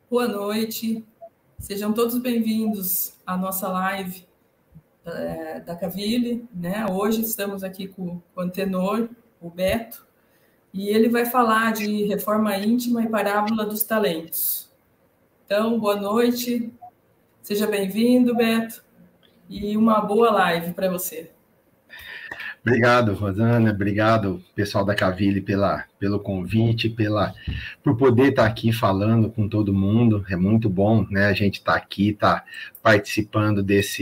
Boa noite, sejam todos bem-vindos à nossa live da Cavile, né? Hoje estamos aqui com o antenor, o Beto, e ele vai falar de reforma íntima e parábola dos talentos. Então, boa noite, seja bem-vindo, Beto, e uma boa live para você. Obrigado, Rosana, obrigado, pessoal da Cavile, pelo convite, por poder estar aqui falando com todo mundo. É muito bom, né? A gente estar aqui, estar participando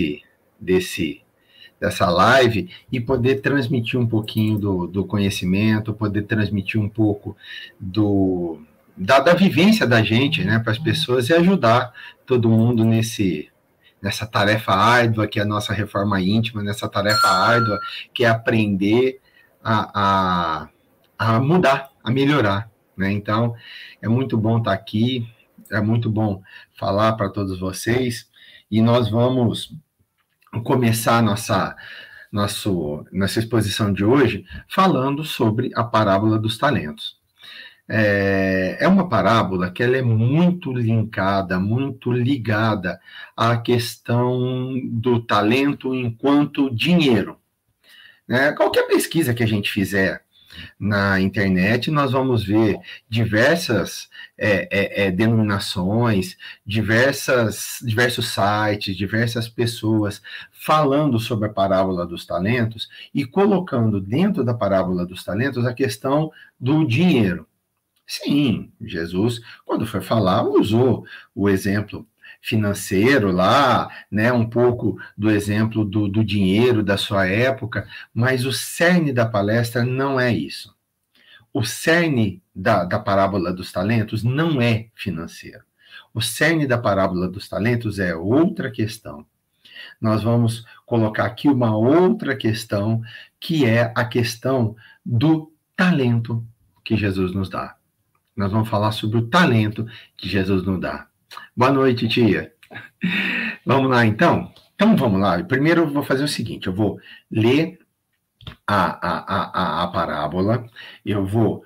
dessa live e poder transmitir um pouquinho do conhecimento, poder transmitir um pouco da vivência da gente, né, para as pessoas e ajudar todo mundo nessa tarefa árdua que é a nossa reforma íntima, nessa tarefa árdua que é aprender a mudar, a melhorar, né? Então, é muito bom estar aqui, é muito bom falar para todos vocês, e nós vamos começar nossa exposição de hoje falando sobre a parábola dos talentos. É uma parábola que ela é muito linkada, muito ligada à questão do talento enquanto dinheiro. Qualquer pesquisa que a gente fizer na internet, nós vamos ver diversas denominações, diversos sites, diversas pessoas falando sobre a parábola dos talentos e colocando dentro da parábola dos talentos a questão do dinheiro. Sim, Jesus, quando foi falar, usou o exemplo financeiro lá, né, um pouco do exemplo do dinheiro da sua época, mas o cerne da palestra não é isso. O cerne da parábola dos talentos não é financeiro. O cerne da parábola dos talentos é outra questão. Nós vamos colocar aqui uma outra questão, que é a questão do talento que Jesus nos dá. Nós vamos falar sobre o talento que Jesus nos dá. Boa noite, tia. Vamos lá, então? Então, vamos lá. Primeiro, eu vou fazer o seguinte, eu vou ler a parábola, eu vou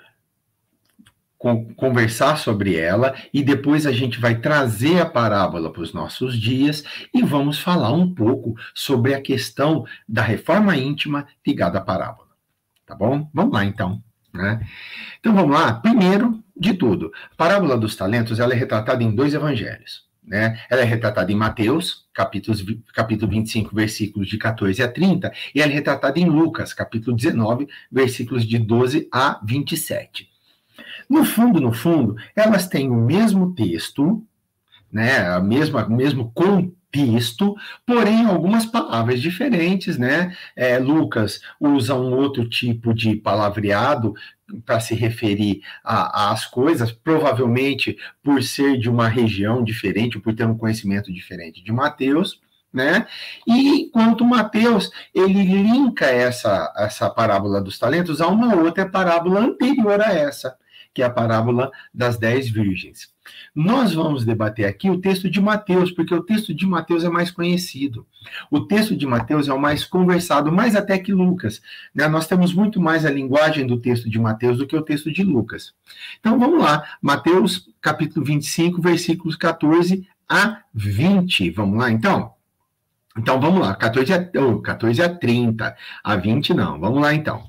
conversar sobre ela, e depois a gente vai trazer a parábola para os nossos dias e vamos falar um pouco sobre a questão da reforma íntima ligada à parábola. Tá bom? Vamos lá, então. Né? Então, vamos lá. Primeiro de tudo, a parábola dos talentos ela é retratada em 2 evangelhos. Né? Ela é retratada em Mateus, capítulo 25, versículos de 14 a 30, e ela é retratada em Lucas, capítulo 19, versículos de 12 a 27. No fundo, elas têm o mesmo texto, né? O mesmo contexto, porém algumas palavras diferentes, né? Lucas usa um outro tipo de palavreado para se referir às coisas, provavelmente por ser de uma região diferente, ou por ter um conhecimento diferente de Mateus, né? E enquanto Mateus, ele linka essa parábola dos talentos a uma outra parábola anterior a essa, que é a parábola das 10 virgens. Nós vamos debater aqui o texto de Mateus, porque o texto de Mateus é mais conhecido. O texto de Mateus é o mais conversado, mais até que Lucas. Né? Nós temos muito mais a linguagem do texto de Mateus do que o texto de Lucas. Então vamos lá, Mateus capítulo 25, versículos 14 a 20. Vamos lá, então? Então vamos lá, 14 a 30, a 20 não. Vamos lá, então.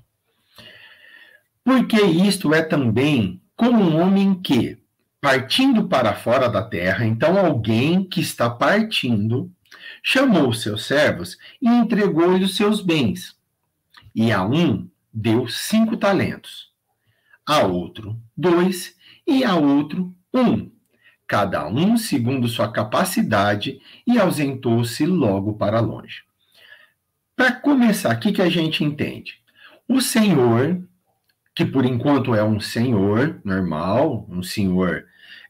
Porque isto é também como um homem que, partindo para fora da terra, então alguém que está partindo, chamou seus servos e entregou-lhe os seus bens. E a um deu 5 talentos, a outro 2 e a outro 1, cada um segundo sua capacidade, e ausentou-se logo para longe. Para começar, o que a gente entende? O Senhor, que por enquanto é um senhor normal, um senhor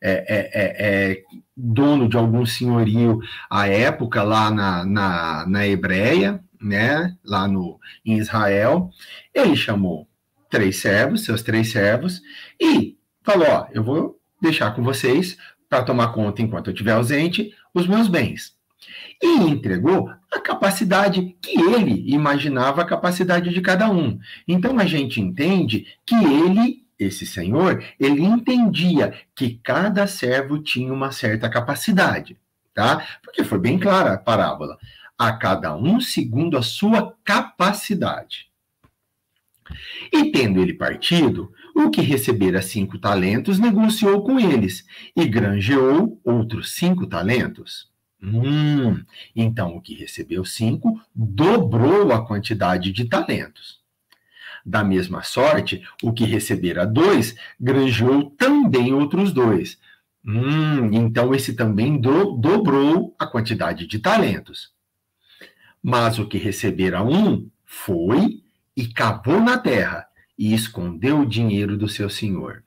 dono de algum senhorio à época lá na Hebreia, né, lá em Israel, ele chamou 3 servos, seus 3 servos, e falou, eu vou deixar com vocês, para tomar conta enquanto eu estiver ausente, os meus bens. E entregou a capacidade que ele imaginava, a capacidade de cada um. Então a gente entende que ele esse senhor, ele entendia que cada servo tinha uma certa capacidade, tá? Porque foi bem clara a parábola. A cada um segundo a sua capacidade. E tendo ele partido, o que recebera 5 talentos negociou com eles e granjeou outros 5 talentos. Então o que recebeu 5 dobrou a quantidade de talentos. Da mesma sorte, o que recebera 2 granjeou também outros 2. Então esse também dobrou a quantidade de talentos. Mas o que recebera 1 foi e cavou na terra e escondeu o dinheiro do seu senhor.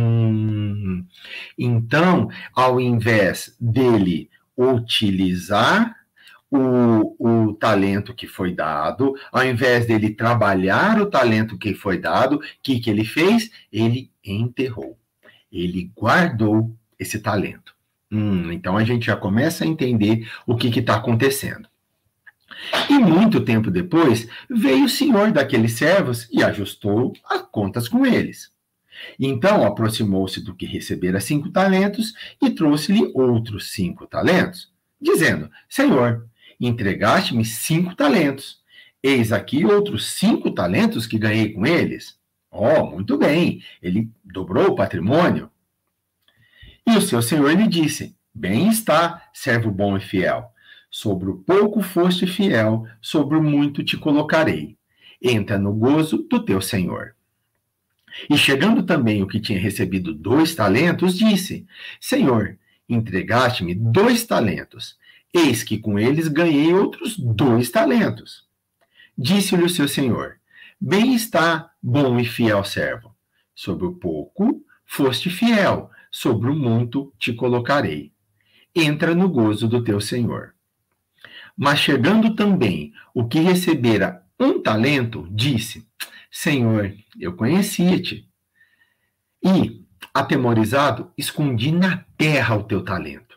Então, ao invés dele utilizar o talento que foi dado, ao invés dele trabalhar o talento que foi dado, o que ele fez? Ele enterrou. Ele guardou esse talento. Então, a gente já começa a entender o que está acontecendo. E muito tempo depois, veio o senhor daqueles servos e ajustou as contas com eles. Então, aproximou-se do que recebera 5 talentos e trouxe-lhe outros 5 talentos, dizendo: Senhor, entregaste-me 5 talentos. Eis aqui outros 5 talentos que ganhei com eles. Muito bem, ele dobrou o patrimônio. E o seu senhor lhe disse: Bem está, servo bom e fiel. Sobre o pouco foste fiel, sobre o muito te colocarei. Entra no gozo do teu senhor. E chegando também o que tinha recebido 2 talentos, disse: Senhor, entregaste-me 2 talentos. Eis que com eles ganhei outros 2 talentos. Disse-lhe o seu senhor: Bem está, bom e fiel servo. Sobre o pouco foste fiel, sobre o muito te colocarei. Entra no gozo do teu senhor. Mas chegando também o que recebera 1 talento, disse: Senhor, eu conhecia-te. E, atemorizado, escondi na terra o teu talento.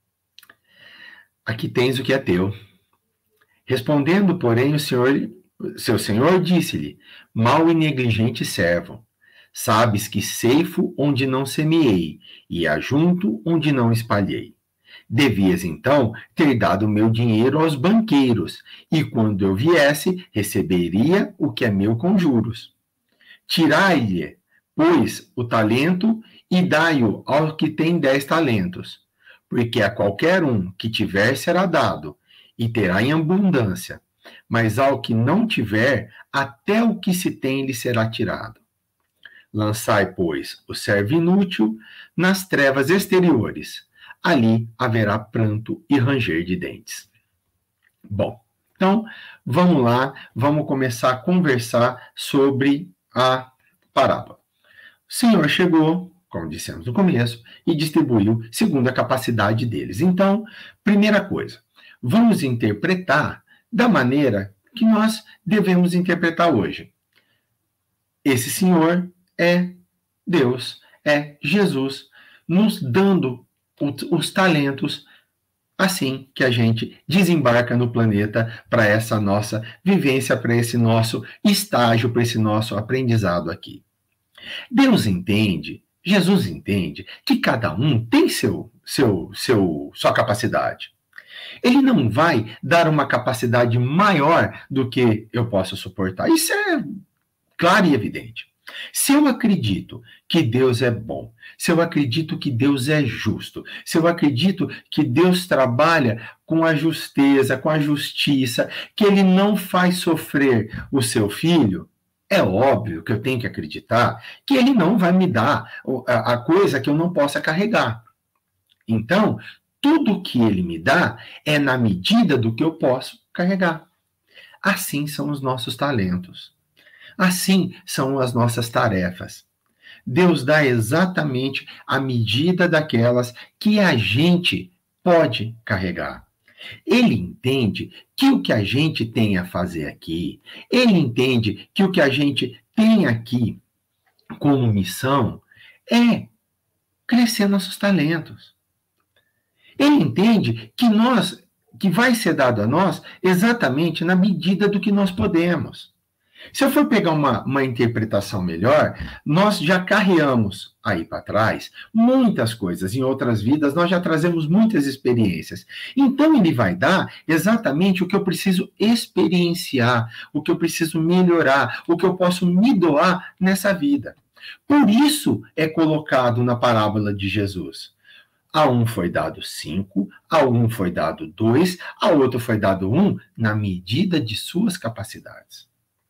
Aqui tens o que é teu. Respondendo, porém, seu senhor disse-lhe: Mau e negligente servo, sabes que ceifo onde não semeei, e ajunto onde não espalhei. Devias, então, ter dado o meu dinheiro aos banqueiros, e quando eu viesse, receberia o que é meu com juros. Tirai-lhe, pois, o talento e dai-o ao que tem 10 talentos, porque a qualquer um que tiver será dado, e terá em abundância, mas ao que não tiver, até o que se tem lhe será tirado. Lançai, pois, o servo inútil nas trevas exteriores. Ali haverá pranto e ranger de dentes. Bom, então, vamos lá, vamos começar a conversar sobre a parábola. O Senhor chegou, como dissemos no começo, e distribuiu segundo a capacidade deles. Então, primeira coisa, vamos interpretar da maneira que nós devemos interpretar hoje. Esse Senhor é Deus, é Jesus, nos dando os talentos, assim que a gente desembarca no planeta para essa nossa vivência, para esse nosso estágio, para esse nosso aprendizado aqui. Deus entende, Jesus entende, que cada um tem sua capacidade. Ele não vai dar uma capacidade maior do que eu posso suportar. Isso é claro e evidente. Se eu acredito que Deus é bom, se eu acredito que Deus é justo, se eu acredito que Deus trabalha com a justeza, com a justiça, que Ele não faz sofrer o seu filho, é óbvio que eu tenho que acreditar que Ele não vai me dar a coisa que eu não possa carregar. Então, tudo que Ele me dá é na medida do que eu posso carregar. Assim são os nossos talentos. Assim são as nossas tarefas. Deus dá exatamente a medida daquelas que a gente pode carregar. Ele entende que o que a gente tem a fazer aqui, ele entende que o que a gente tem aqui como missão é crescer nossos talentos. Ele entende que vai ser dado a nós exatamente na medida do que nós podemos. Se eu for pegar uma interpretação melhor, nós já carreamos aí para trás muitas coisas. Em outras vidas, nós já trazemos muitas experiências. Então, ele vai dar exatamente o que eu preciso experienciar, o que eu preciso melhorar, o que eu posso me doar nessa vida. Por isso é colocado na parábola de Jesus. A um foi dado 5, a um foi dado 2, a outro foi dado 1, na medida de suas capacidades.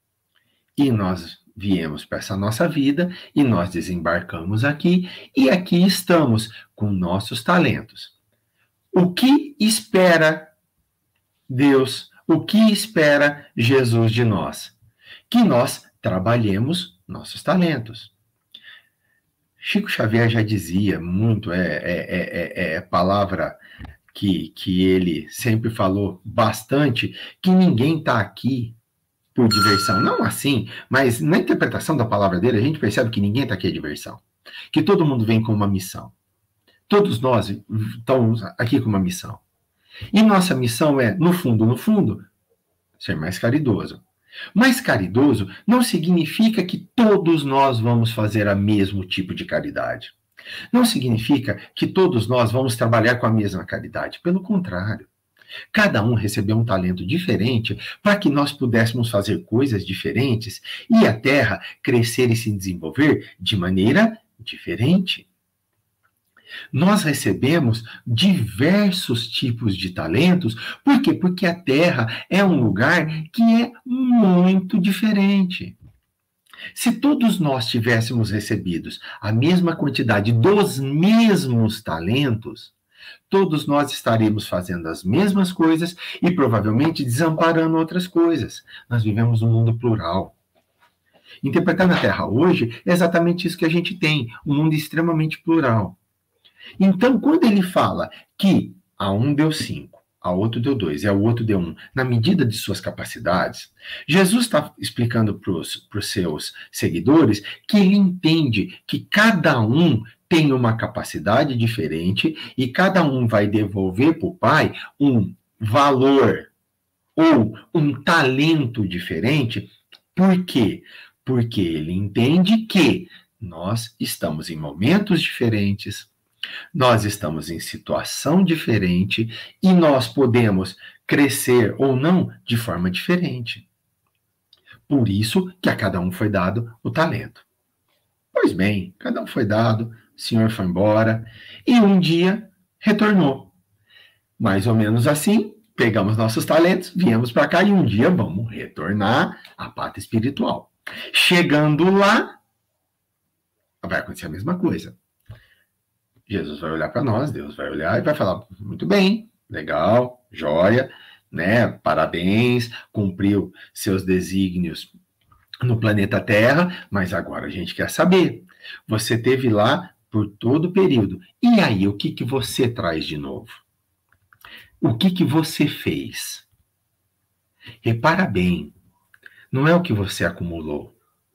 E nós viemos para essa nossa vida, e nós desembarcamos aqui, e aqui estamos com nossos talentos. O que espera Deus? O que espera Jesus de nós? Que nós trabalhemos nossos talentos. Chico Xavier já dizia muito, palavra que ele sempre falou bastante, que ninguém está aqui por diversão. Não assim, mas na interpretação da palavra dele, a gente percebe que ninguém está aqui a diversão. Que todo mundo vem com uma missão. Todos nós estamos aqui com uma missão. E nossa missão é, no fundo, ser mais caridoso. Mais caridoso não significa que todos nós vamos fazer o mesmo tipo de caridade. Não significa que todos nós vamos trabalhar com a mesma caridade. Pelo contrário. Cada um recebeu um talento diferente para que nós pudéssemos fazer coisas diferentes e a Terra crescer e se desenvolver de maneira diferente. Nós recebemos diversos tipos de talentos. Por quê? Porque a Terra é um lugar que é muito diferente. Se todos nós tivéssemos recebidos a mesma quantidade dos mesmos talentos, todos nós estaremos fazendo as mesmas coisas e provavelmente desamparando outras coisas. Nós vivemos um mundo plural. Interpretando a Terra hoje é exatamente isso que a gente tem, um mundo extremamente plural. Então, quando ele fala que a um deu 5, a outro deu 2 e a outro deu 1, na medida de suas capacidades, Jesus está explicando para os seus seguidores que ele entende que cada um tem uma capacidade diferente e cada um vai devolver para o Pai um valor ou um talento diferente. Por quê? Porque ele entende que nós estamos em momentos diferentes, nós estamos em situação diferente e nós podemos crescer ou não de forma diferente. Por isso que a cada um foi dado o talento. Pois bem, cada um foi dado, o Senhor foi embora e um dia retornou. Mais ou menos assim, pegamos nossos talentos, viemos para cá e um dia vamos retornar à pátria espiritual. Chegando lá, vai acontecer a mesma coisa. Jesus vai olhar para nós, Deus vai olhar e vai falar, muito bem, legal, joia, né? Parabéns, cumpriu seus desígnios no planeta Terra, mas agora a gente quer saber. Você esteve lá por todo o período. E aí, o que você traz de novo? O que você fez? Repara bem, não é o que você acumulou.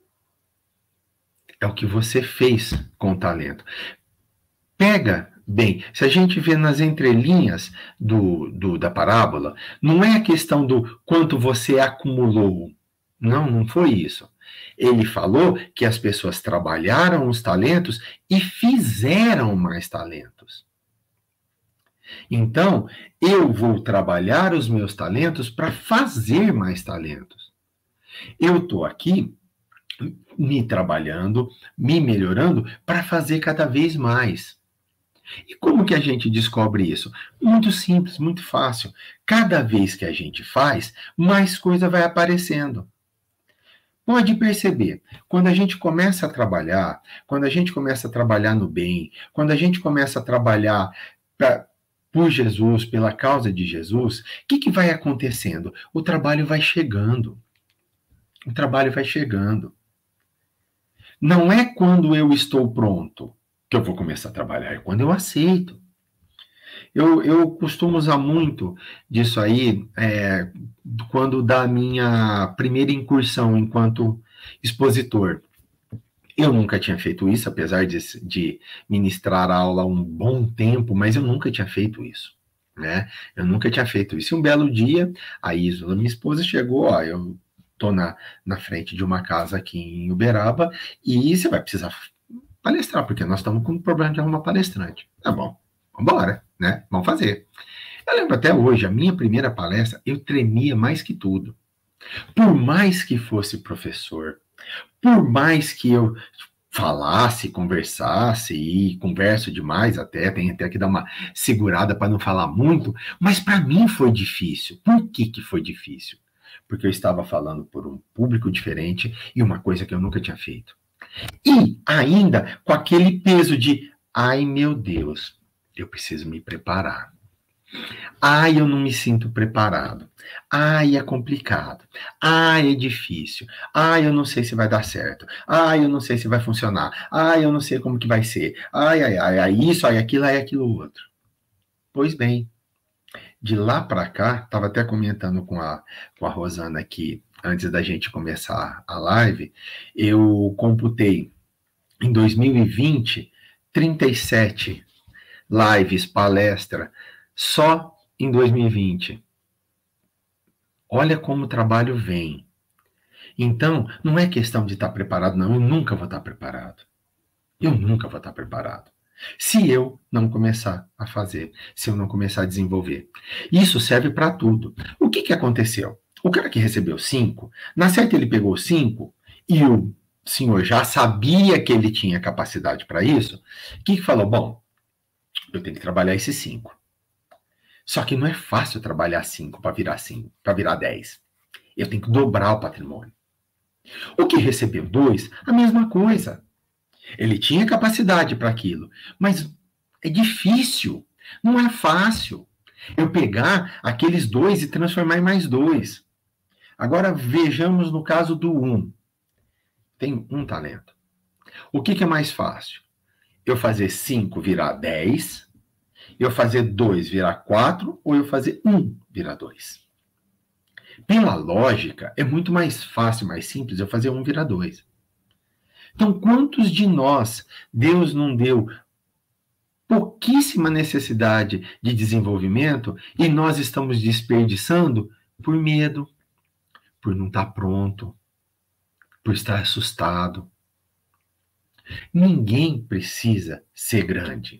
É o que você fez com o talento. Pega bem, se a gente vê nas entrelinhas da parábola, não é a questão do quanto você acumulou. Não foi isso. Ele falou que as pessoas trabalharam os talentos e fizeram mais talentos. Então, eu vou trabalhar os meus talentos para fazer mais talentos. Eu estou aqui me trabalhando, me melhorando para fazer cada vez mais. E como que a gente descobre isso? Muito simples, muito fácil. Cada vez que a gente faz, mais coisa vai aparecendo. Pode perceber, quando a gente começa a trabalhar, quando a gente começa a trabalhar no bem, quando a gente começa a trabalhar por Jesus, pela causa de Jesus, o que vai acontecendo? O trabalho vai chegando. O trabalho vai chegando. Não é quando eu estou pronto que eu vou começar a trabalhar, é quando eu aceito. Eu costumo usar muito disso aí quando da minha primeira incursão enquanto expositor. Eu nunca tinha feito isso, apesar de ministrar a aula há um bom tempo, mas eu nunca tinha feito isso, né? Eu nunca tinha feito isso. E um belo dia, a Isla, minha esposa, chegou, eu estou na frente de uma casa aqui em Uberaba e você vai precisar palestrar, porque nós estamos com um problema de arrumar palestrante. Tá bom, vamos embora, né? Vamos fazer. Eu lembro até hoje, a minha primeira palestra, eu tremia mais que tudo. Por mais que fosse professor, por mais que eu falasse, conversasse, e converso demais até, tem até que dar uma segurada para não falar muito, mas para mim foi difícil. Por que foi difícil? Porque eu estava falando por um público diferente e uma coisa que eu nunca tinha feito. E ainda com aquele peso de, ai meu Deus, eu preciso me preparar. Ai, eu não me sinto preparado. Ai, é complicado. Ai, é difícil. Ai, eu não sei se vai dar certo. Ai, eu não sei se vai funcionar. Ai, eu não sei como que vai ser. Ai, isso, ai, aquilo outro. Pois bem, de lá para cá, estava até comentando com a Rosana aqui, antes da gente começar a live, eu computei em 2020, 37 lives, palestra, só em 2020. Olha como o trabalho vem. Então, não é questão de estar preparado, não. Eu nunca vou estar preparado. Eu nunca vou estar preparado. Se eu não começar a fazer, se eu não começar a desenvolver. Isso serve para tudo. O que aconteceu? O cara que recebeu 5, na certa ele pegou 5 e o senhor já sabia que ele tinha capacidade para isso. O que falou? Bom, eu tenho que trabalhar esses 5. Só que não é fácil trabalhar 5 para virar 10. Eu tenho que dobrar o patrimônio. O que recebeu 2, a mesma coisa. Ele tinha capacidade para aquilo, mas é difícil, não é fácil eu pegar aqueles 2 e transformar em mais 2. Agora vejamos no caso do 1. Tem um talento. O que é mais fácil? Eu fazer 5 virar 10, eu fazer 2 virar 4, ou eu fazer 1 virar 2. Pela lógica, é muito mais fácil, mais simples eu fazer 1 virar 2. Então, quantos de nós Deus não deu pouquíssima necessidade de desenvolvimento e nós estamos desperdiçando por medo, por não estar pronto, por estar assustado? Ninguém precisa ser grande.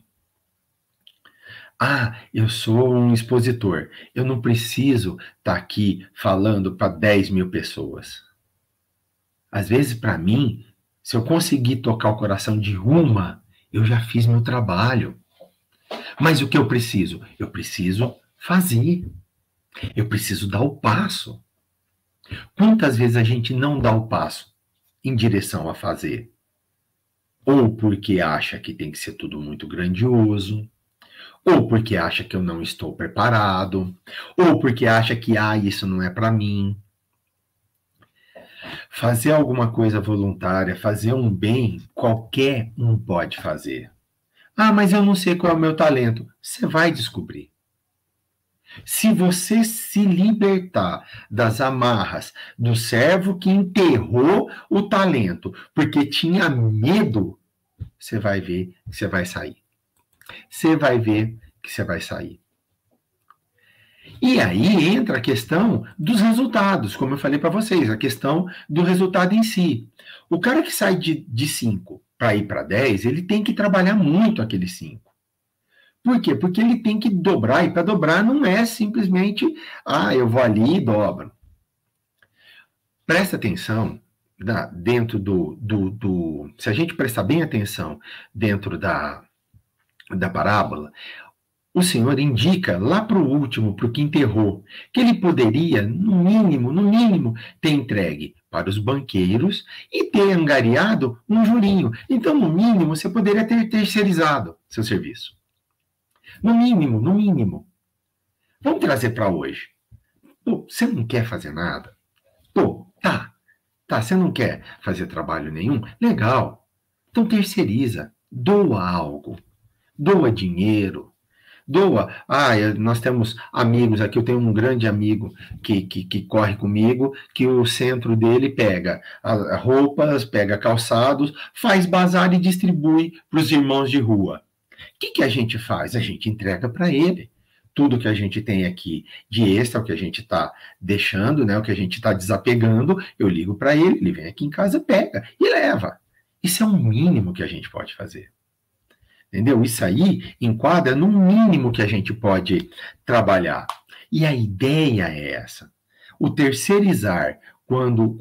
Ah, eu sou um expositor. Eu não preciso estar aqui falando para 10 mil pessoas. Às vezes, para mim, se eu conseguir tocar o coração de uma, eu já fiz meu trabalho. Mas o que eu preciso? Eu preciso fazer. Eu preciso dar o passo. Quantas vezes a gente não dá o passo em direção a fazer? Ou porque acha que tem que ser tudo muito grandioso, ou porque acha que eu não estou preparado, ou porque acha que, isso não é para mim. Fazer alguma coisa voluntária, fazer um bem, qualquer um pode fazer. Ah, mas eu não sei qual é o meu talento. Você vai descobrir. Se você se libertar das amarras do servo que enterrou o talento porque tinha medo, você vai ver que você vai sair. Você vai ver que você vai sair. E aí entra a questão dos resultados, como eu falei para vocês, a questão do resultado em si. O cara que sai de 5 para ir para 10, ele tem que trabalhar muito aqueles 5. Por quê? Porque ele tem que dobrar, e para dobrar não é simplesmente, eu vou ali e dobro. Presta atenção, dentro se a gente prestar bem atenção dentro da parábola, o Senhor indica lá para o último, para o que enterrou, que ele poderia, no mínimo, ter entregue para os banqueiros e ter angariado um jurinho. Então, no mínimo, você poderia ter terceirizado seu serviço. No mínimo. Vamos trazer para hoje. Pô, você não quer fazer nada? Pô, tá, você não quer fazer trabalho nenhum? Legal. Então terceiriza, doa algo, doa dinheiro, doa. Nós temos amigos aqui, eu tenho um grande amigo que corre comigo, que o centro dele pega roupas, pega calçados, faz bazar e distribui para os irmãos de rua. O que a gente faz? A gente entrega para ele. tudo que a gente tem aqui de extra, o que a gente está deixando, né, o que a gente está desapegando, eu ligo para ele vem aqui em casa, pega e leva. Isso é o mínimo que a gente pode fazer. Entendeu? Isso aí enquadra no mínimo que a gente pode trabalhar. E a ideia é essa. O terceirizar, quando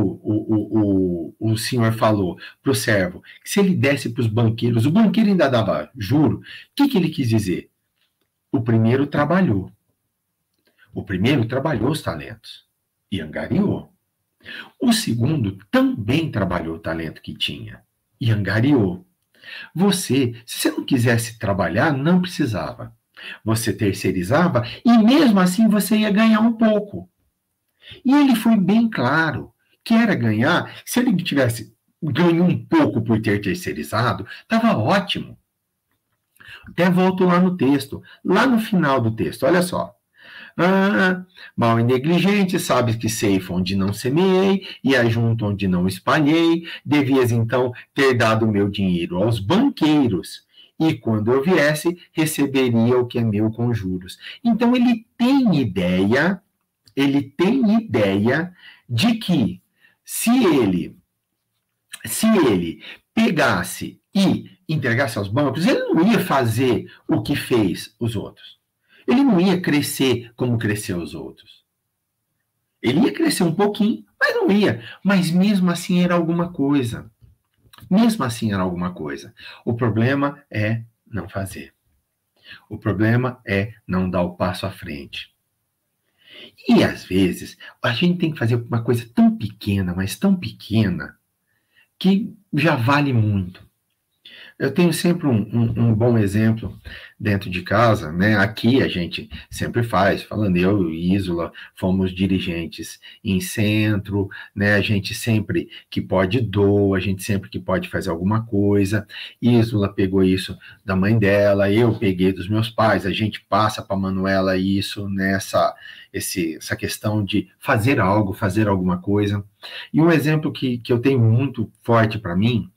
o senhor falou para o servo, que se ele desse para os banqueiros, o banqueiro ainda dava juro, o que ele quis dizer? O primeiro trabalhou. O primeiro trabalhou os talentos e angariou. O segundo também trabalhou o talento que tinha e angariou. Se você não quisesse trabalhar, não precisava. Você terceirizava e mesmo assim você ia ganhar um pouco. E ele foi bem claro que era ganhar, se ele tivesse ganho um pouco por ter terceirizado, estava ótimo. Até volto lá no texto, lá no final do texto, olha só. Mal e negligente, sabes que ceifo onde não semeei e ajunto onde não espalhei, devias então ter dado meu dinheiro aos banqueiros, e quando eu viesse, receberia o que é meu com juros. Então ele tem ideia de que se ele pegasse e entregasse aos bancos, ele não ia fazer o que fez os outros. Ele não ia crescer como cresceu os outros. Ele ia crescer um pouquinho, mas não ia. Mas mesmo assim era alguma coisa. Mesmo assim era alguma coisa. O problema é não fazer. O problema é não dar o passo à frente. E às vezes a gente tem que fazer uma coisa tão pequena, mas tão pequena, que já vale muito. Eu tenho sempre um bom exemplo dentro de casa, né? Aqui a gente sempre faz, falando eu e Isola, fomos dirigentes em centro, né? A gente sempre que pode doa, a gente sempre que pode fazer alguma coisa. Isola pegou isso da mãe dela, eu peguei dos meus pais, a gente passa para a Manuela isso, nessa questão de fazer algo, fazer alguma coisa. E um exemplo que eu tenho muito forte para mim,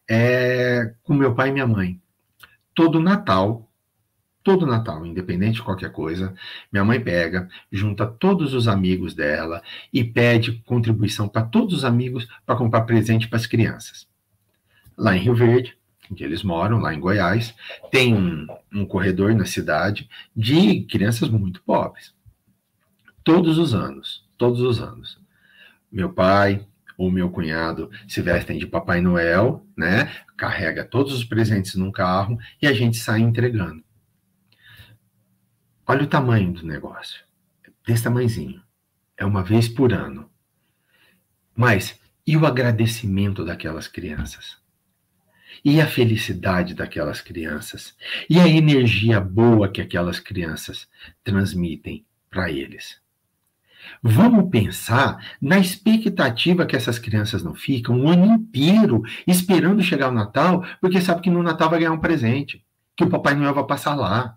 com meu pai e minha mãe. Todo Natal, independente de qualquer coisa, minha mãe pega, junta todos os amigos dela e pede contribuição para todos os amigos para comprar presente para as crianças. Lá em Rio Verde, onde eles moram, lá em Goiás, tem um corredor na cidade de crianças muito pobres. Todos os anos, meu pai ou meu cunhado se vestem de Papai Noel, né? Carrega todos os presentes num carro e a gente sai entregando. Olha o tamanho do negócio. Desse tamanhozinho. É uma vez por ano. Mas, e o agradecimento daquelas crianças? E a felicidade daquelas crianças? E a energia boa que aquelas crianças transmitem para eles? Vamos pensar na expectativa que essas crianças não ficam o ano inteiro esperando chegar o Natal, porque sabe que no Natal vai ganhar um presente, que o Papai Noel vai passar lá.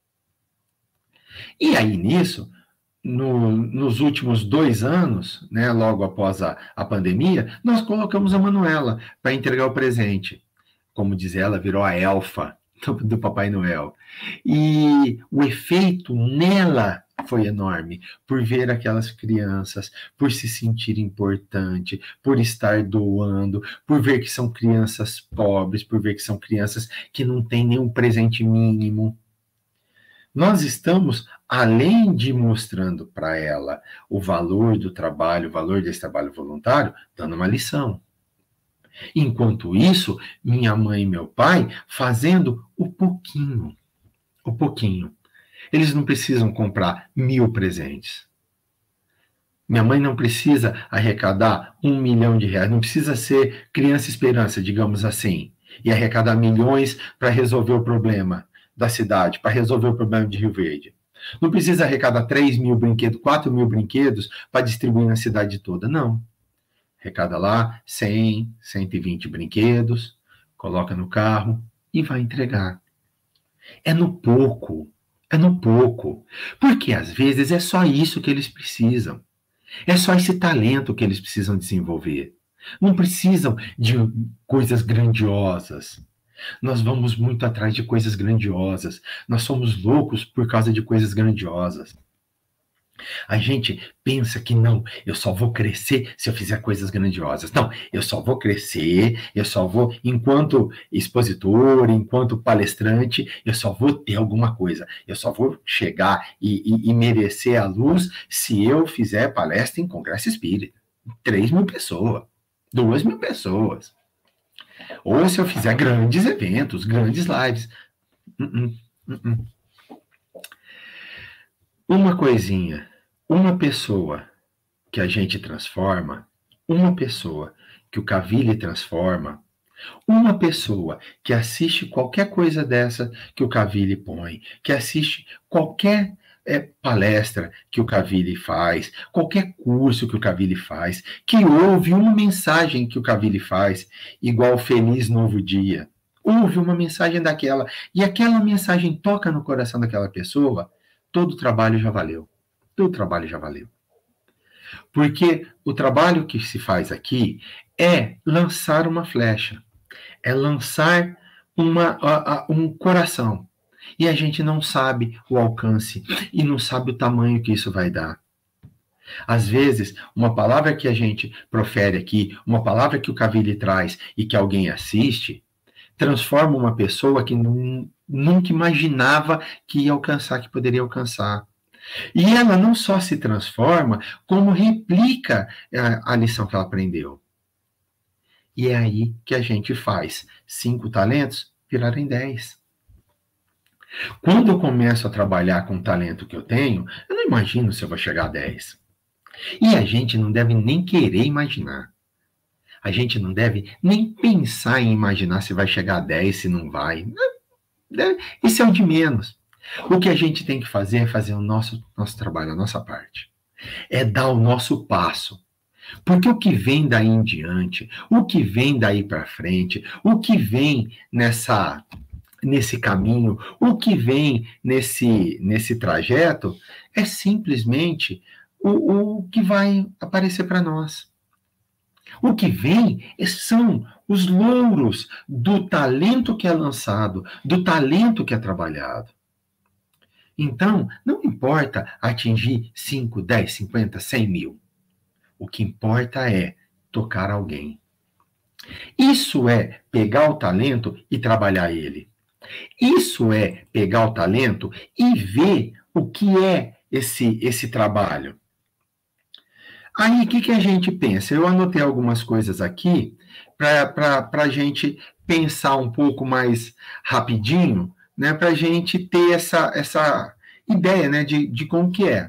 E aí, nisso, nos últimos 2 anos, né, logo após a pandemia, nós colocamos a Manuela para entregar o presente. Como diz ela, virou a elfa do Papai Noel. E o efeito nela foi enorme, por ver aquelas crianças, por se sentir importante, por estar doando, por ver que são crianças pobres, por ver que são crianças que não têm nenhum presente mínimo. Nós estamos, além de mostrando para ela o valor do trabalho, o valor desse trabalho voluntário, dando uma lição. Enquanto isso, minha mãe e meu pai fazendo o pouquinho. Eles não precisam comprar 1000 presentes. Minha mãe não precisa arrecadar R$1 milhão, não precisa ser criança esperança, digamos assim, e arrecadar milhões para resolver o problema da cidade, para resolver o problema de Rio Verde. Não precisa arrecadar 3.000 brinquedos, 4.000 brinquedos para distribuir na cidade toda, não. Arrecada lá 100, 120 brinquedos, coloca no carro e vai entregar. É no pouco. Porque às vezes é só isso que eles precisam. É só esse talento que eles precisam desenvolver. Não precisam de coisas grandiosas. Nós vamos muito atrás de coisas grandiosas. Nós somos loucos por causa de coisas grandiosas. A gente pensa que não, eu só vou crescer se eu fizer coisas grandiosas. Não, eu só vou crescer, eu só vou, enquanto expositor, enquanto palestrante, eu só vou ter alguma coisa. Eu só vou chegar e merecer a luz se eu fizer palestra em congresso espírita. 3.000 pessoas, 2.000 pessoas. Ou se eu fizer grandes eventos, grandes lives. Uma coisinha, uma pessoa que a gente transforma, uma pessoa que o Cavilli transforma, uma pessoa que assiste qualquer coisa dessa que o Cavilli põe, que assiste qualquer palestra que o Cavilli faz, qualquer curso que o Cavilli faz, que ouve uma mensagem que o Cavilli faz, igual Feliz Novo Dia, ouve uma mensagem daquela, e aquela mensagem toca no coração daquela pessoa, todo o trabalho já valeu. Todo o trabalho já valeu. Porque o trabalho que se faz aqui é lançar uma flecha, é lançar um coração. E a gente não sabe o alcance e não sabe o tamanho que isso vai dar. Às vezes, uma palavra que a gente profere aqui, uma palavra que o Cavilli traz e que alguém assiste, transforma uma pessoa que nunca imaginava que ia alcançar, que poderia alcançar. E ela não só se transforma, como replica a lição que ela aprendeu. E é aí que a gente faz 5 talentos virarem 10. Quando eu começo a trabalhar com o talento que eu tenho, eu não imagino se eu vou chegar a 10. E a gente não deve nem querer imaginar. A gente não deve nem pensar em imaginar se vai chegar a 10, se não vai. Isso é o de menos. O que a gente tem que fazer é fazer o nosso trabalho, a nossa parte. É dar o nosso passo. Porque o que vem daí em diante, o que vem daí para frente, o que vem nesse caminho, o que vem nesse trajeto, é simplesmente o que vai aparecer para nós. O que vem são os louros do talento que é lançado, do talento que é trabalhado. Então, não importa atingir 5, 10, 50, 100 mil. O que importa é tocar alguém. Isso é pegar o talento e trabalhar ele. Isso é pegar o talento e ver o que é esse trabalho. Aí, o que a gente pensa? Eu anotei algumas coisas aqui para a gente pensar um pouco mais rapidinho, né, para a gente ter essa ideia, né, de como que é.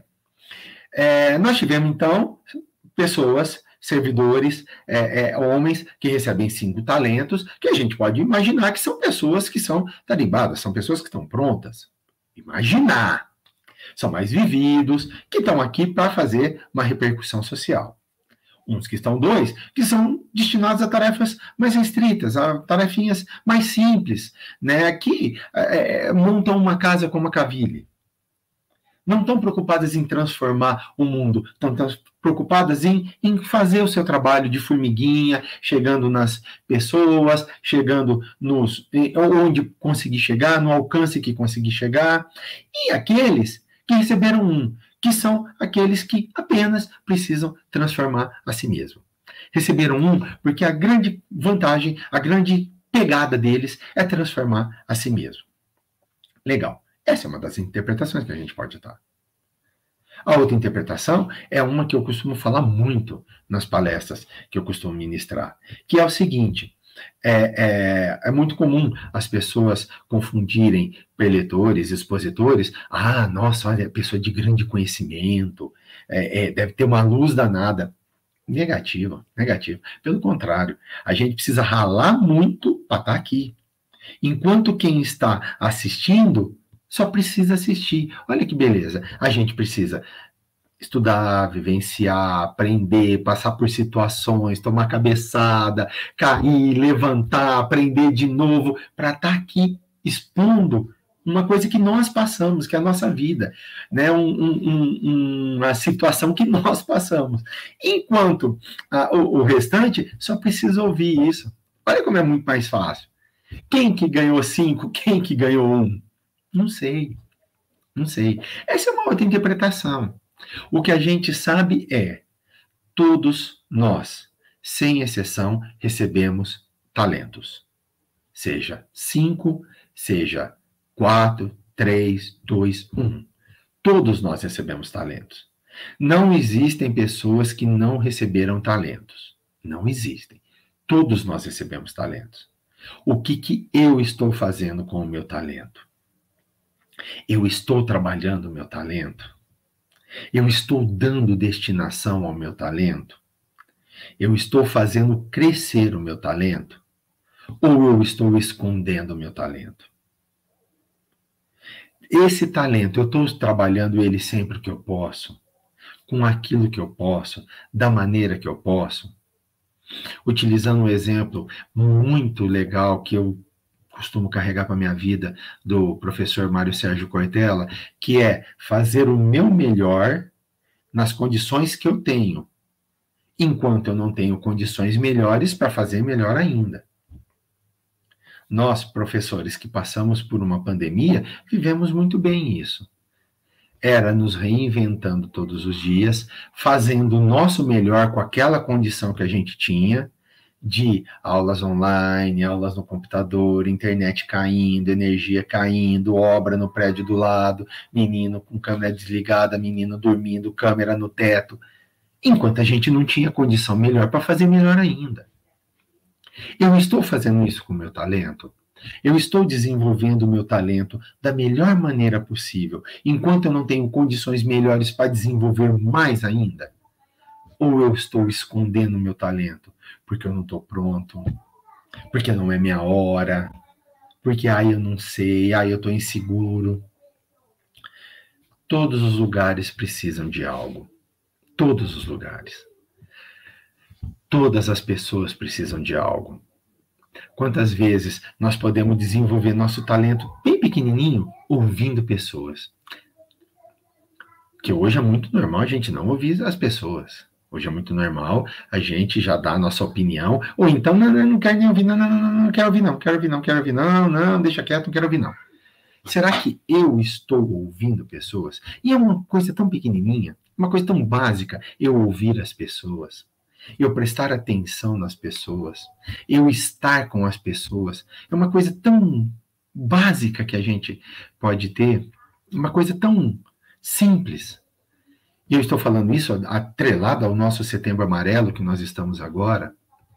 Nós tivemos, então, pessoas, servidores, homens que recebem 5 talentos, que a gente pode imaginar que são pessoas que são tarimbadas, são pessoas que estão prontas. Imaginar. São mais vividos, que estão aqui para fazer uma repercussão social. Uns que estão 2, que são destinados a tarefas mais restritas, a tarefinhas mais simples, né, que montam uma casa como a Cavilli. Não estão preocupadas em transformar o mundo, estão preocupadas em fazer o seu trabalho de formiguinha, chegando nas pessoas, chegando onde conseguir chegar, no alcance que conseguir chegar. E aqueles que receberam que são aqueles que apenas precisam transformar a si mesmo. Receberam porque a grande vantagem, a grande pegada deles é transformar a si mesmo. Legal. Essa é uma das interpretações que a gente pode dar. A outra interpretação é uma que eu costumo falar muito nas palestras que eu costumo ministrar, que é o seguinte: é muito comum as pessoas confundirem preletores, expositores. Ah, nossa, olha, pessoa de grande conhecimento, deve ter uma luz danada. Negativo. Pelo contrário, a gente precisa ralar muito para estar aqui. Enquanto quem está assistindo só precisa assistir. Olha que beleza. A gente precisa estudar, vivenciar, aprender, passar por situações, tomar cabeçada, cair, levantar, aprender de novo, para estar aqui expondo uma coisa que nós passamos, que é a nossa vida, né? Uma situação que nós passamos. Enquanto o restante só precisa ouvir isso. Olha como é muito mais fácil. Quem que ganhou 5? Quem que ganhou 1? Não sei, não sei. Essa é uma outra interpretação. O que a gente sabe é, todos nós, sem exceção, recebemos talentos. Seja 5, seja 4, 3, 2, 1. Todos nós recebemos talentos. Não existem pessoas que não receberam talentos. Não existem. Todos nós recebemos talentos. O que eu estou fazendo com o meu talento? Eu estou trabalhando o meu talento? Eu estou dando destinação ao meu talento? Eu estou fazendo crescer o meu talento? Ou eu estou escondendo o meu talento? Esse talento, eu estou trabalhando ele sempre que eu posso, com aquilo que eu posso, da maneira que eu posso? Utilizando um exemplo muito legal que eu costumo carregar para a minha vida, do professor Mário Sérgio Cortella, que é fazer o meu melhor nas condições que eu tenho, enquanto eu não tenho condições melhores para fazer melhor ainda. Nós, professores que passamos por uma pandemia, vivemos muito bem isso. Era nos reinventando todos os dias, fazendo o nosso melhor com aquela condição que a gente tinha, de aulas online, aulas no computador, internet caindo, energia caindo, obra no prédio do lado, menino com câmera desligada, menino dormindo, câmera no teto, enquanto a gente não tinha condição melhor para fazer melhor ainda. Eu estou fazendo isso com o meu talento? Eu estou desenvolvendo o meu talento da melhor maneira possível, enquanto eu não tenho condições melhores para desenvolver mais ainda? Ou eu estou escondendo o meu talento porque eu não estou pronto, porque não é minha hora, porque eu não sei, eu estou inseguro? Todos os lugares precisam de algo. Todos os lugares. Todas as pessoas precisam de algo. Quantas vezes nós podemos desenvolver nosso talento bem pequenininho ouvindo pessoas? Que hoje é muito normal a gente não ouvir as pessoas. Hoje é muito normal a gente já dar a nossa opinião, ou então, não quero nem ouvir, não quero ouvir, não, deixa quieto, não quero ouvir, não. Será que eu estou ouvindo pessoas? E é uma coisa tão pequenininha, uma coisa tão básica, eu ouvir as pessoas, eu prestar atenção nas pessoas, eu estar com as pessoas. É uma coisa tão básica que a gente pode ter, uma coisa tão simples. E eu estou falando isso atrelado ao nosso Setembro Amarelo, que nós estamos agora.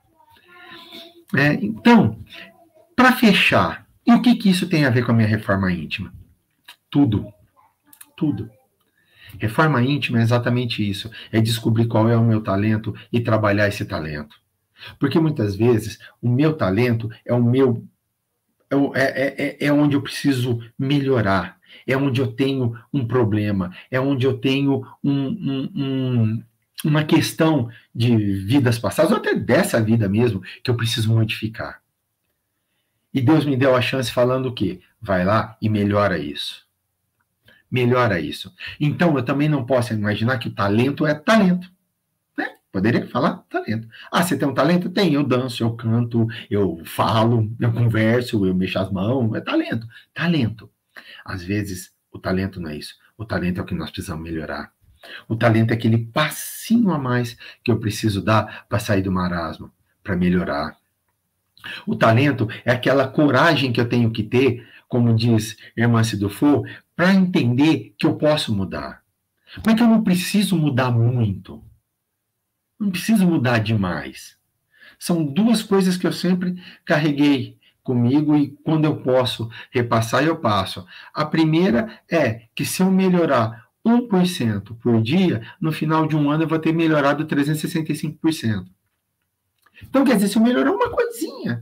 Então, para fechar, e o que isso tem a ver com a minha reforma íntima? Tudo. Tudo. Reforma íntima é exatamente isso. É descobrir qual é o meu talento e trabalhar esse talento. Porque muitas vezes o meu talento é o meu... É onde eu preciso melhorar. É onde eu tenho um problema. É onde eu tenho uma questão de vidas passadas, ou até dessa vida mesmo, que eu preciso modificar. E Deus me deu a chance falando o quê? Vai lá e melhora isso. Melhora isso. Então, eu também não posso imaginar que o talento é talento. Né? Poderia falar talento. Você tem um talento? Tem. Eu danço, eu canto, eu falo, eu converso, eu mexo as mãos. É talento. Talento. Às vezes, o talento não é isso. O talento é o que nós precisamos melhorar. O talento é aquele passinho a mais que eu preciso dar para sair do marasmo, para melhorar. O talento é aquela coragem que eu tenho que ter, como diz Irmã Cidufo, para entender que eu posso mudar. Mas que eu não preciso mudar muito. Não preciso mudar demais. São duas coisas que eu sempre carreguei comigo e quando eu posso repassar, eu passo. A primeira é que se eu melhorar 1% por dia, no final de um ano eu vou ter melhorado 365%. Então, quer dizer, se eu melhorar uma coisinha,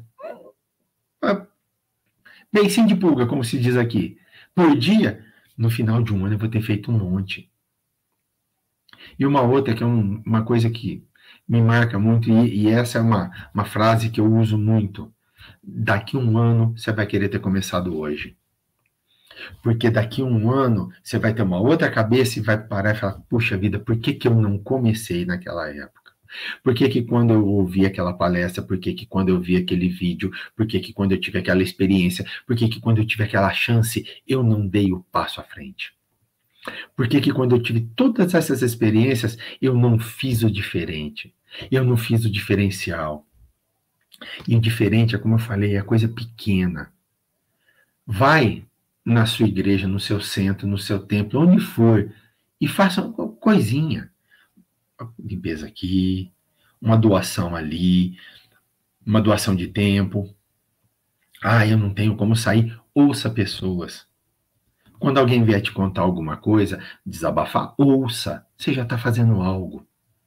beicinho de pulga, como se diz aqui, por dia, no final de um ano eu vou ter feito um monte. E uma outra, que é uma coisa que me marca muito, e essa é uma frase que eu uso muito. Daqui um ano, você vai querer ter começado hoje. Porque daqui um ano, você vai ter uma outra cabeça e vai parar e falar, puxa vida, por que eu não comecei naquela época? Por que que quando eu ouvi aquela palestra, por que que quando eu vi aquele vídeo, por que que quando eu tive aquela experiência, por que que quando eu tive aquela chance, eu não dei o passo à frente? Por que que quando eu tive todas essas experiências, eu não fiz o diferente? Eu não fiz o diferencial. E o diferente é, como eu falei, é coisa pequena. Vai na sua igreja, no seu centro, no seu templo, onde for, e faça uma coisinha. Limpeza aqui, uma doação ali, uma doação de tempo. Eu não tenho como sair. Ouça pessoas. Quando alguém vier te contar alguma coisa, desabafar, ouça. Você já está fazendo algo.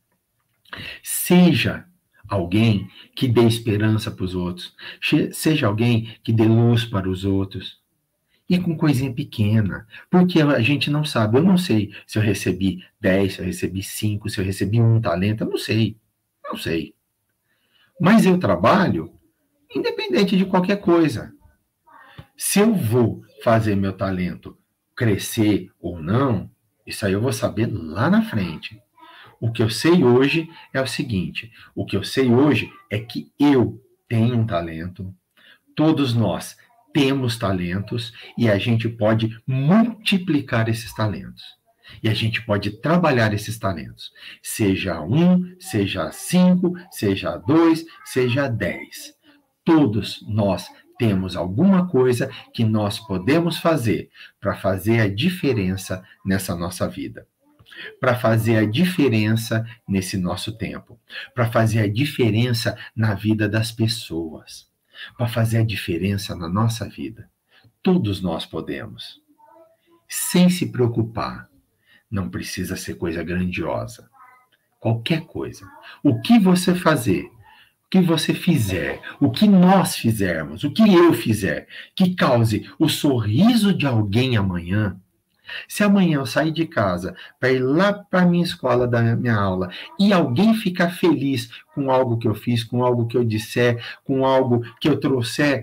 Seja alguém que dê esperança para os outros. Seja alguém que dê luz para os outros. E com coisinha pequena. Porque a gente não sabe. Eu não sei se eu recebi 10, se eu recebi 5, se eu recebi um talento. Eu não sei. Não sei. Mas eu trabalho independente de qualquer coisa. Se eu vou fazer meu talento crescer ou não, isso aí eu vou saber lá na frente. O que eu sei hoje é o seguinte: o que eu sei hoje é que eu tenho um talento, todos nós temos talentos e a gente pode multiplicar esses talentos. E a gente pode trabalhar esses talentos. Seja 1, seja 5, seja 2, seja 10. Todos nós temos alguma coisa que nós podemos fazer para fazer a diferença nessa nossa vida. Para fazer a diferença nesse nosso tempo. Para fazer a diferença na vida das pessoas. Para fazer a diferença na nossa vida. Todos nós podemos. Sem se preocupar. Não precisa ser coisa grandiosa. Qualquer coisa. O que você fazer, o que você fizer, o que nós fizermos, o que eu fizer, que cause o sorriso de alguém amanhã. Se amanhã eu sair de casa para ir lá para a minha escola, da minha aula, e alguém ficar feliz com algo que eu fiz, com algo que eu disser, com algo que eu trouxer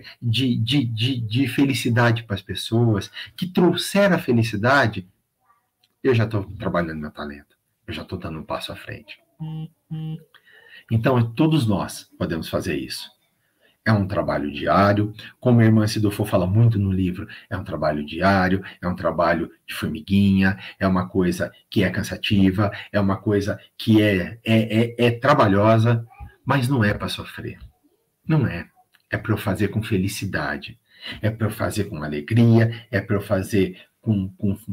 de felicidade para as pessoas, que trouxer a felicidade, eu já estou trabalhando meu talento. Eu já estou dando um passo à frente. Então, todos nós podemos fazer isso. É um trabalho diário, como a irmã Sidofo fala muito no livro, é um trabalho diário, é um trabalho de formiguinha, é uma coisa que é cansativa, é uma coisa que é trabalhosa, mas não é para sofrer. Não é. É para eu fazer com felicidade, é para eu fazer com alegria, é para eu fazer com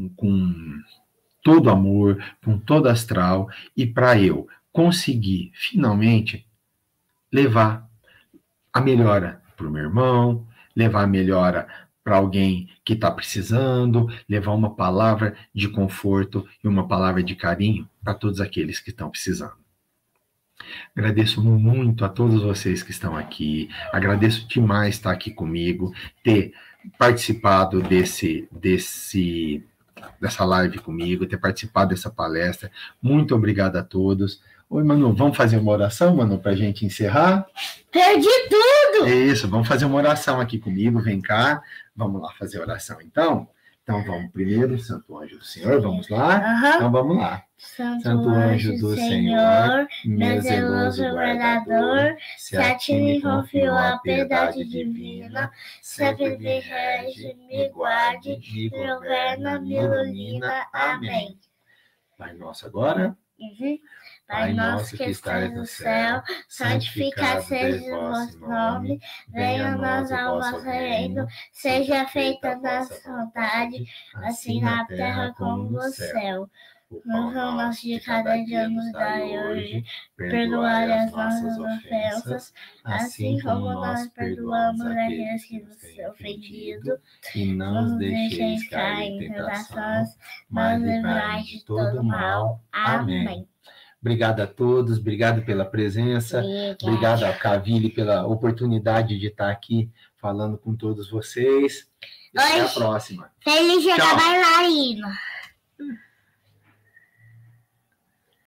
todo amor, com todo astral, e para eu conseguir, finalmente, levar a melhora para o meu irmão, levar a melhora para alguém que está precisando, levar uma palavra de conforto e uma palavra de carinho para todos aqueles que estão precisando. Agradeço muito a todos vocês que estão aqui, agradeço demais estar aqui comigo, ter participado dessa live comigo, ter participado dessa palestra. Muito obrigado a todos. Oi, Manu, vamos fazer uma oração, Manu, para a gente encerrar? Perdi tudo! É isso, vamos fazer uma oração aqui comigo, vem cá. Vamos lá fazer a oração, então? Então, vamos primeiro, Santo Anjo do Senhor, vamos lá? Então, vamos lá. Santo Anjo do Senhor, meu zeloso guardador, se a ti me confiou a piedade divina, sempre me rege, me guarde, me governa, me ilumina. Amém. Pai nosso agora. Pai nosso que estás no céu, santificado seja o vosso nome, venha a nós o vosso reino, seja feita a nossa vontade, assim na terra como no céu. O pão nosso de cada dia nos dai hoje, perdoai as nossas ofensas, assim como nós perdoamos aqueles que nos têm ofendido, e não nos deixeis cair em tentações, mas livrai de todo mal. Amém. Obrigado a todos, obrigado pela presença, obrigado ao Cavili pela oportunidade de estar aqui falando com todos vocês. E até a próxima. Feliz Dia da Bailarina!